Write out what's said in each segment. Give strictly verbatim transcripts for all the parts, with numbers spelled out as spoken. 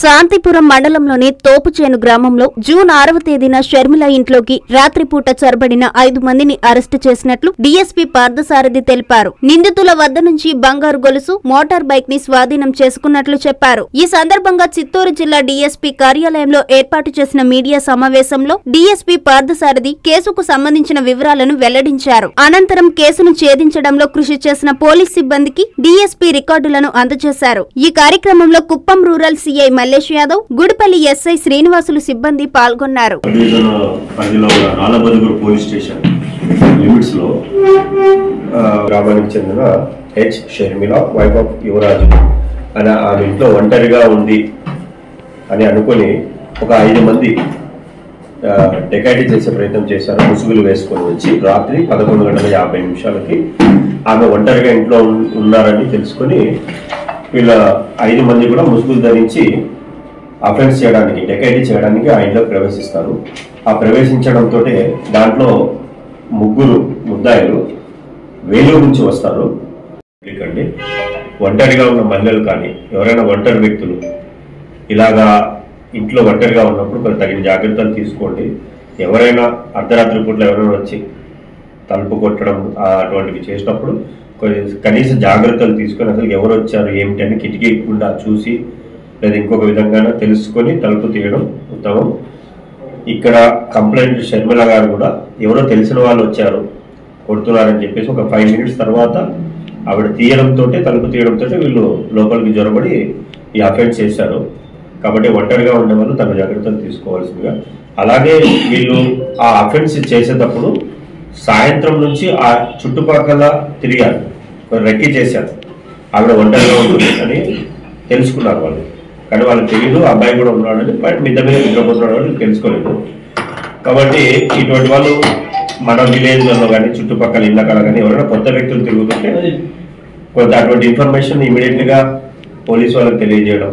శాంతిపురం మండలంలోని తోపుచేను గ్రామంలో జూన్ ఆరవ తేదీన షర్మిల ఇంట్లోకి రాత్రిపూట చొరబడిన ఐదు మందిని అరెస్టు చేసినట్లు డీఎస్పీ పార్థసారథి తెలిపారు. నిందితుల వద్ద నుంచి బంగారు గొలుసు, మోటార్ బైక్ ని స్వాధీనం చేసుకున్నట్లు చెప్పారు. ఈ సందర్భంగా చిత్తూరు జిల్లా డీఎస్పీ కార్యాలయంలో ఏర్పాటు చేసిన మీడియా సమావేశంలో డీఎస్పీ పార్థసారథి కేసుకు సంబంధించిన వివరాలను వెల్లడించారు. అనంతరం కేసును ఛేదించడంలో కృషి చేసిన పోలీస్ సిబ్బందికి డీఎస్పీ రికార్డులను అందజేశారు. ఈ కార్యక్రమంలో Kuppam rural CI Mallesh Yadav, Gudipalli SI Srinivasulu సిబ్బంది పాల్గొన్నారు. గ్రామానికి చెందిన హెచ్ షర్మిల, వైఫ్ ఆఫ్ యువరాజు అని ఆమె ఇంట్లో ఒంటరిగా ఉంది అని అనుకుని ఒక ఐదు మంది డెకాయిటీ చేసే ప్రయత్నం చేశారు. ముసుగులు వేసుకొని వచ్చి రాత్రి పదకొండు గంటల యాభై నిమిషాలకి ఆమె ఒంటరిగా ఇంట్లో ఉన్నారని తెలుసుకొని వీళ్ళ ఐదు మంది కూడా ముసుగులు ధరించి అఫెన్స్ చేయడానికి, డెకాయిటీ చేయడానికి ఆ ఇంట్లో ప్రవేశిస్తారు. ఆ ప్రవేశించడంతో దాంట్లో ముగ్గురు ముద్దాయిలు వేలూరు నుంచి వస్తారు. ఎందుకంటే ఒంటరిగా ఉన్న మహిళలు కానీ ఎవరైనా ఒంటరి వ్యక్తులు ఇలాగా ఇంట్లో ఒంటరిగా ఉన్నప్పుడు కొంత తగిన జాగ్రత్తలు తీసుకోండి. ఎవరైనా అర్ధరాత్రి పూట్ల ఎవరైనా వచ్చి తలుపు కొట్టడం అటువంటివి చేసినప్పుడు కనీస జాగ్రత్తలు తీసుకొని అసలు ఎవరు వచ్చారు ఏమిటి అని కిటికీ గుండా చూసి లేదా ఇంకొక విధంగా తెలుసుకొని తలుపు తీయడం ఉత్తమం. ఇక్కడ కంప్లైంట్ షర్మిల గారు కూడా ఎవరో తెలిసిన వాళ్ళు వచ్చారు కొడుతున్నారని చెప్పేసి ఒక ఫైవ్ మినిట్స్ తర్వాత ఆవిడ తీయడంతో తలుపు తీయడంతో వీళ్ళు లోపలికి జొరబడి ఈ అఫెన్స్ చేశారు. కాబట్టి ఒంటరిగా ఉండే వాళ్ళు తన జాగ్రత్తలు తీసుకోవాల్సిందిగా. అలాగే వీళ్ళు ఆ అఫెన్స్ చేసేటప్పుడు సాయంత్రం నుంచి ఆ చుట్టుపక్కల తిరిగారు, రెక్కి చేశారు. ఆవిడ ఒంటరిగా ఉంటుంది అని తెలుసుకున్నారు వాళ్ళు, కానీ వాళ్ళకి తెలియదు అబ్బాయి కూడా ఉన్నాడని. బట్ మిద్ద మీద నిద్రపోతున్నాడు అని తెలుసుకోలేదు. కాబట్టి ఇటువంటి వాళ్ళు మన విలేజ్లలో కానీ చుట్టుపక్కల ఇళ్ళకాడ కానీ ఎవరైనా కొత్త వ్యక్తులు తిరుగుతుంటే కొంత అటువంటి ఇన్ఫర్మేషన్ ఇమీడియట్లీగా పోలీసు వాళ్ళకి తెలియజేయడం,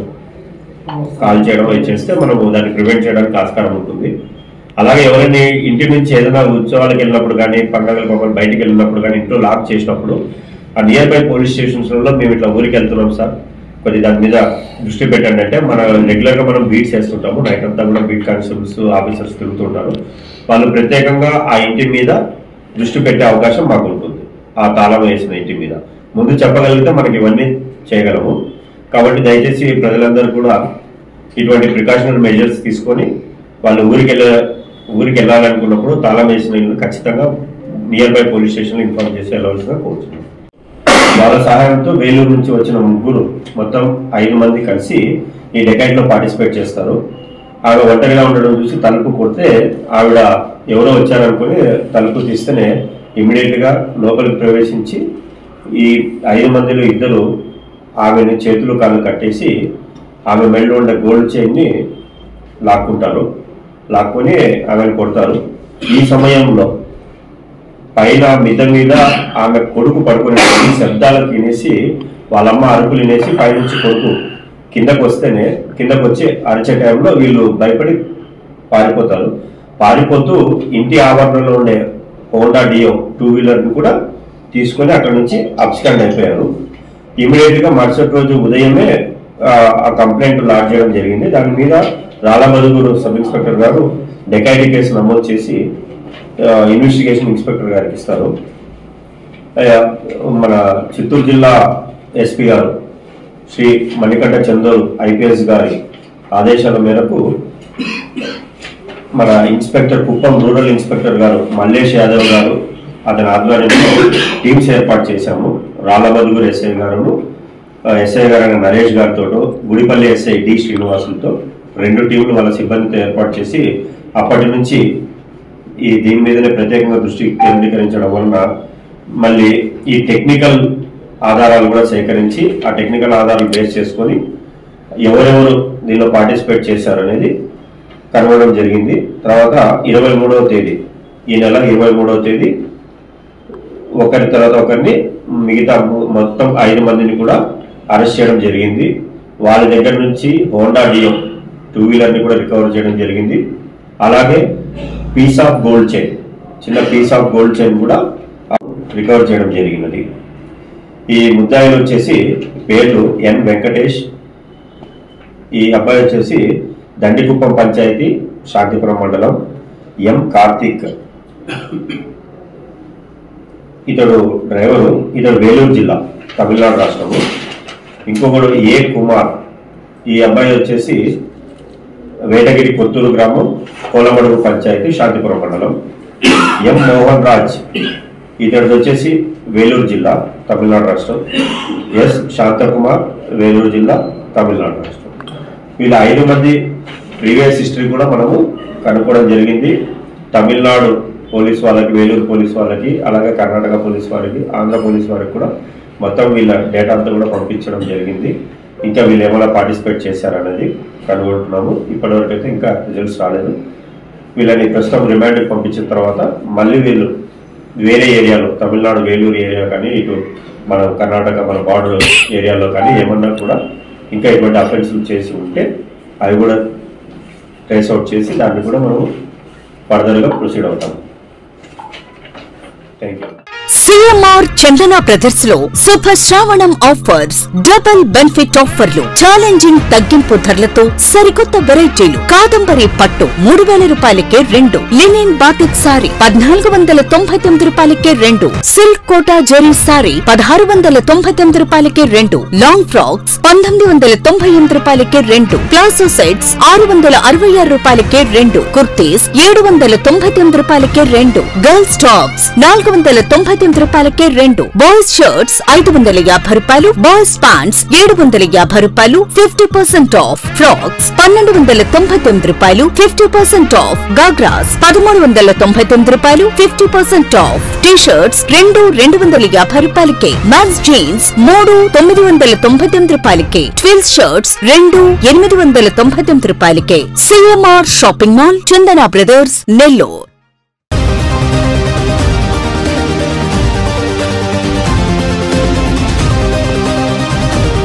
కాల్ చేయడం అవి చేస్తే మనం దాన్ని ప్రివెంట్ చేయడానికి ఆస్కారం ఉంటుంది. అలాగే ఎవరైనా ఇంటి నుంచి ఏదైనా ఉత్సవాలకు వెళ్ళినప్పుడు కానీ పండుగల పక్కన బయటికి వెళ్ళినప్పుడు కానీ ఇంట్లో లాక్ చేసినప్పుడు ఆ నియర్ బై పోలీస్ స్టేషన్స్లో మేము ఇట్లా ఊరికి వెళ్తున్నాం సార్, కొద్ది దాని మీద దృష్టి పెట్టండి అంటే మన రెగ్యులర్గా మనం బీట్స్ వేస్తుంటాము. నైట్ అంతా కూడా బీట్ కానిస్టేబుల్స్ ఆఫీసర్స్ తిరుగుతుంటారు. వాళ్ళు ప్రత్యేకంగా ఆ ఇంటి మీద దృష్టి పెట్టే అవకాశం మాకు ఉంటుంది. ఆ తాళం వేసిన ఇంటి మీద ముందు చెప్పగలిగితే మనకి ఇవన్నీ చేయగలము. కాబట్టి దయచేసి ప్రజలందరూ కూడా ఇటువంటి ప్రికాషనరీ మెజర్స్ తీసుకొని వాళ్ళు ఊరికి వెళ్ళే ఊరికి వెళ్ళాలనుకున్నప్పుడు తాళం వేసిన ఇల్లు ఖచ్చితంగా నియర్ బై పోలీస్ స్టేషన్లో ఇన్ఫార్మ్ చేసి వెళ్ళవలసిన కోరుతున్నాం. వాళ్ళ సహాయంతో వేలూరు నుంచి వచ్చిన ముగ్గురు మొత్తం ఐదు మంది కలిసి ఈ డెకాయిట్లో పార్టిసిపేట్ చేస్తారు. ఆవిడ ఒంటరిగా ఉండడం చూసి తలుపు కొడితే ఆవిడ ఎవరో వచ్చారనుకుని తలుపు తీస్తేనే ఇమీడియట్గా లోపలికి ప్రవేశించి ఈ ఐదు మందిలో ఇద్దరు ఆమెని చేతులు కాళ్ళు కట్టేసి ఆమె మెడలో ఉండే గోల్డ్ చైన్ని లాక్కుంటారు. లాక్కొని ఆమెను కొడతారు. ఈ సమయంలో పైన మిద్ద మీద ఆమె కొడుకు పడుకునే శబ్దాలు తినేసి వాళ్ళమ్మ అరుపులు వినేసి పైనుంచి కొడుకు కిందకు వస్తేనే కిందకు వచ్చి అరిచే టైంలో వీళ్ళు భయపడి పారిపోతారు. పారిపోతూ ఇంటి ఆవరణలో ఉండే హోండా డియో టూ వీలర్ని కూడా తీసుకొని అక్కడ నుంచి అబ్స్కాండ్ అయిపోయారు. ఇమీడియట్గా మరుసటి రోజు ఉదయమే ఆ కంప్లైంట్ లాడ్జ్ చేయడం జరిగింది. దాని మీద రాళ్ళమదుగురు సబ్ ఇన్స్పెక్టర్ గారు డెకాయిటీ కేసు నమోదు చేసి ఇన్వెస్టిగేషన్ ఇన్స్పెక్టర్ గారికి ఇస్తారు. మన చిత్తూరు జిల్లా ఎస్పీ గారు శ్రీ మణికంఠ చందోల్ ఐపీఎస్ గారి ఆదేశాల మేరకు మన ఇన్స్పెక్టర్ కుప్పం రూరల్ ఇన్స్పెక్టర్ గారు మల్లేష్ యాదవ్ గారు అతని ఆధ్వర్యంలో టీమ్స్ ఏర్పాటు చేశాము. రాళ్ళమదుగురు ఎస్ఐ గారు, ఎస్ఐ గారు నరేష్ గారితో, గుడిపల్లి ఎస్ఐ డి శ్రీనివాసులతో రెండు టీంలు వాళ్ళ సిబ్బందితో ఏర్పాటు చేసి అప్పటి నుంచి ఈ దీని మీదనే ప్రత్యేకంగా దృష్టి కేంద్రీకరించడం వలన మళ్ళీ ఈ టెక్నికల్ ఆధారాలు కూడా సేకరించి ఆ టెక్నికల్ ఆధారాలు బేస్ చేసుకొని ఎవరెవరు దీనిలో పార్టిసిపేట్ చేశారు అనేది కనుగొనడం జరిగింది. తర్వాత ఇరవై మూడవ తేదీ ఈ నెల ఇరవై మూడవ తేదీ ఒకరి తర్వాత ఒకరిని మిగతా మొత్తం ఐదు మందిని కూడా అరెస్ట్ చేయడం జరిగింది. వాళ్ళ దగ్గర నుంచి హోండా డియో టూ వీలర్ని కూడా రికవర్ చేయడం జరిగింది. అలాగే పీస్ ఆఫ్ గోల్డ్ చైన్, చిన్న పీస్ ఆఫ్ గోల్డ్ చైన్ కూడా రికవర్ చేయడం జరిగినది. ఈ ముద్దాయిలు వచ్చేసి పేర్లు ఎన్ వెంకటేష్, ఈ అబ్బాయి వచ్చేసి దండికుప్పం పంచాయతీ శాంతిపురం మండలం ఎం కార్తీక్. ఇతడు డ్రైవరు, ఇతడు వేలూరు జిల్లా తమిళనాడు రాష్ట్రము. ఇంకొకడు ఏ కుమార్, ఈ అబ్బాయి వచ్చేసి వేటగిరి కొత్తూరు గ్రామం కోలమడుగు పంచాయతీ శాంతిపురం మండలం. ఎం మోహన్ రాజ్, ఇతడు వచ్చేసి వేలూరు జిల్లా తమిళనాడు రాష్ట్రం. ఎస్ శాంతకుమార్, వేలూరు జిల్లా తమిళనాడు రాష్ట్రం. వీళ్ళ ఐదు మంది ప్రీవియస్ హిస్టరీ కూడా మనము కనుక్కోవడం జరిగింది. తమిళనాడు పోలీస్ వాళ్ళకి, వేలూరు పోలీస్ వాళ్ళకి, అలాగే కర్ణాటక పోలీస్ వారికి, ఆంధ్ర పోలీస్ వారికి కూడా మొత్తం వీళ్ళ డేటా అంతా కూడా పంపించడం జరిగింది. ఇంకా వీళ్ళు ఏమైనా పార్టిసిపేట్ చేశారనేది కనుగొంటున్నాము. ఇప్పటివరకు అయితే ఇంకా రిజల్ట్స్ రాలేదు. వీళ్ళని ప్రస్తుతం రిమాండ్కి పంపించిన తర్వాత మళ్ళీ వీళ్ళు వేరే ఏరియాలో, తమిళనాడు వేలూరు ఏరియా కానీ, ఇటు మన కర్ణాటక మన బార్డర్ ఏరియాలో కానీ ఏమన్నా కూడా ఇంకా ఇటువంటి అఫెన్సులు చేసి ఉంటే అవి కూడా ట్రేస్ అవుట్ చేసి దాన్ని కూడా మనం ఫర్దర్గా ప్రొసీడ్ అవుతాం. Thank you. CMR Chandana brothers లో శుభ శ్రావణం ఆఫర్స్, డబుల్ బెనిఫిట్ ఆఫర్లు, ఛాలెంజింగ్ తగ్గింపు ధరలతో సరికొత్త వెరైటీలు. కాదంబరి పట్టు మూడు వేల రూపాయలకే రెండు, లినిన్ బాటిక్ సారీ పద్నాలుగు వందల తొంభై తొమ్మిది రూపాయలకే రెండు, సిల్క్ కోటా జెరీ సారీ పదహారు వందల తొంభై తొమ్మిది రూపాయలకే రెండు, లాంగ్ ఫ్రాక్స్ పంతొమ్మిది వందల తొంభై ఎనిమిది రూపాయలకే రెండు, ప్లాజో సెట్స్ ఆరు వందల అరవై ఆరు రూపాయలకే రెండు, కుర్తీస్ ఏడు వందల తొంభై తొమ్మిది రూపాయలకే రెండు, గర్ల్స్ టాప్స్ నాలుగు వందల తొంభై తొమ్మిది రూపాయలకే రెండు, బాయ్స్ షర్ట్స్ ఐదు వందల యాభై రూపాయలు, బాయ్స్ ప్యాంట్స్ ఏడు వందల యాభై రూపాయలు, ఫిఫ్టీ పర్సెంట్ ఆఫ్. ఫ్రాక్స్ పన్నెండు వందల తొంభై తొమ్మిది రూపాయలు, ఫిఫ్టీ పర్సెంట్ ఆఫ్. గాగ్రాస్ పదమూడు వందల తొంభై తొమ్మిది రూపాయలు, fifty percent off. T shirts రెండు రెండు వందల యాభై రూపాయలకే, మ్యాన్స్ జీన్స్ మూడు తొమ్మిది వందల తొంభై తొమ్మిది రూపాయలకే, ట్విల్స్ షర్ట్స్ రెండు ఎనిమిది వందల తొంభై తొమ్మిది రూపాయలకే. CMR shopping mall, Chandana brothers, Nellore.